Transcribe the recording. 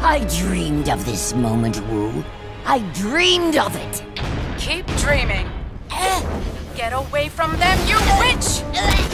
I dreamed of this moment, Wu. I dreamed of it. Keep dreaming. Get away from them, you witch!